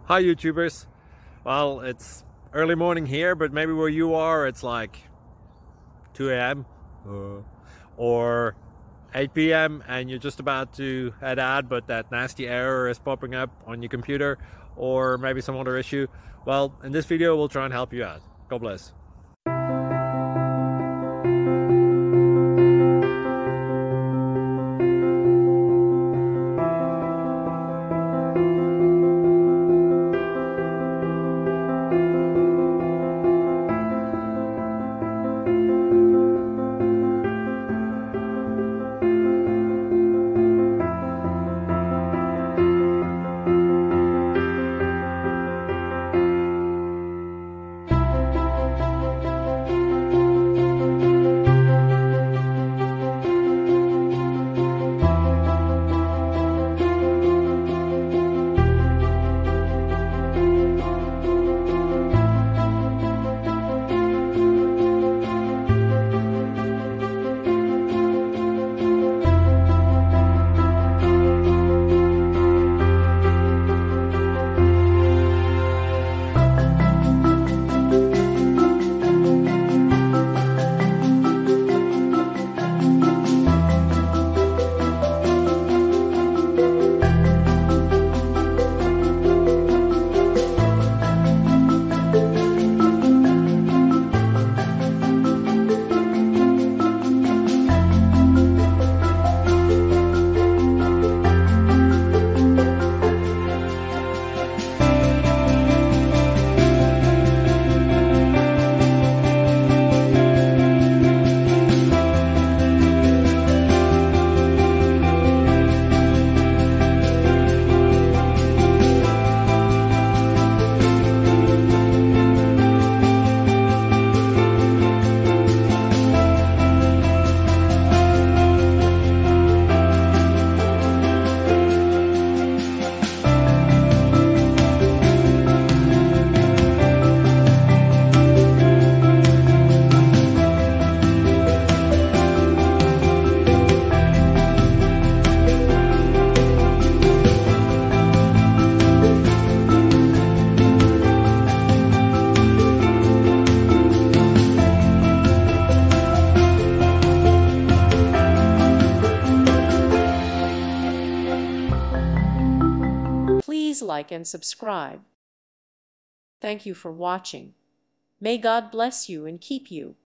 Hi YouTubers. Well, it's early morning here, but maybe where you are it's like 2 a.m. or 8 p.m. and you're just about to head out, but that nasty error is popping up on your computer, or maybe some other issue. Well, in this video we'll try and help you out. God bless. Please like and subscribe. Thank you for watching. May God bless you and keep you.